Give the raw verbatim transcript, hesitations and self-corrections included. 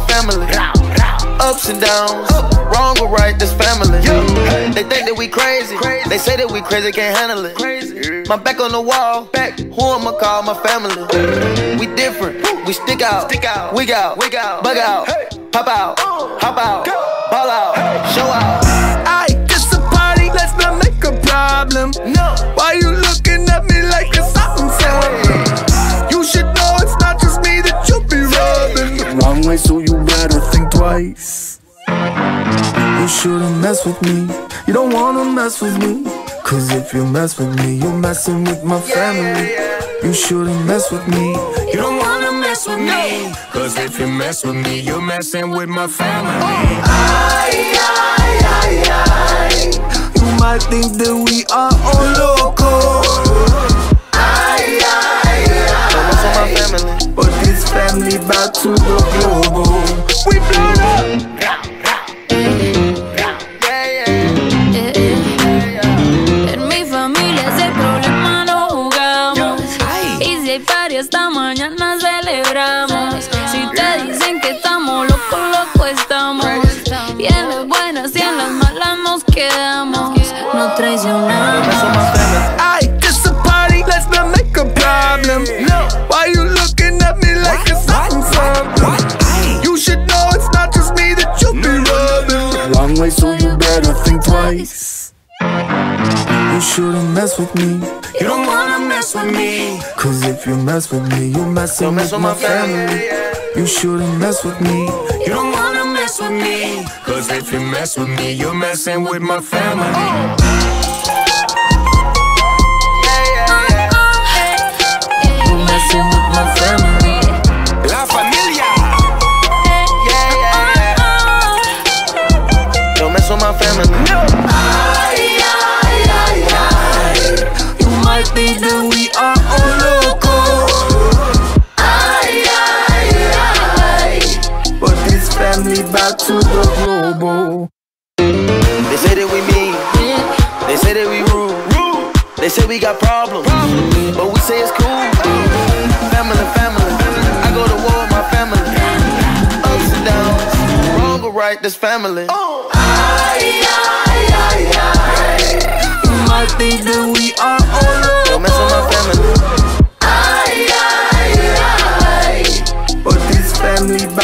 family. Ups and downs, wrong or right, this family. They think that we crazy, they say that we crazy, can't handle it. My back on the wall, back. Who I'ma call my family? We different, we stick out, wig out, bug out, pop out, hop out, ball out, show out. Aight, this a party, let's not make a problem. No, why you looking at me like it's something so? You should know it's not just me that you be rubbing. Wrong way, so you better think twice. You shouldn't mess with me, you don't wanna mess with me. Cause if you mess with me, you're messing with my family. You shouldn't mess with me, you don't wanna mess with me. Cause if you mess with me, you're messing with my family. Ay, ay, ay, ay. You might think that we are all loco. Ay, ay, ay. family. But this family bout to go global. We blown up. Esta mañana celebramos. Si te dicen que estamos locos, locos estamos. Y en las buenas y en las malas nos quedamos. No traicionamos. Aight, this a party, let's not make a problem. Why you looking at me like it's something something? You should know it's not just me that you be rubbing. Long way, so you better think twice. You shouldn't mess with me, you don't wanna mess with me. Cause if you mess with me, you're messing with my family. You shouldn't mess with me, you don't wanna mess with me. Cause if you mess with me, you're messing with my family. You're messing with my family. La familia. Don't mess with my family. Ay, ay, ay, ay. You might think that we are all loco. Ay, ay, ay. But this family bout to go global. They say that we mean, they say that we rude, they say we got problems, but we say it's cool. Family, family, I go to war with my family. Ups and downs, wrong or right, this family. Ay, ay, ay, ay. You might think that we are all loco. Don't mess with my family. Ay, ay, ay. But this family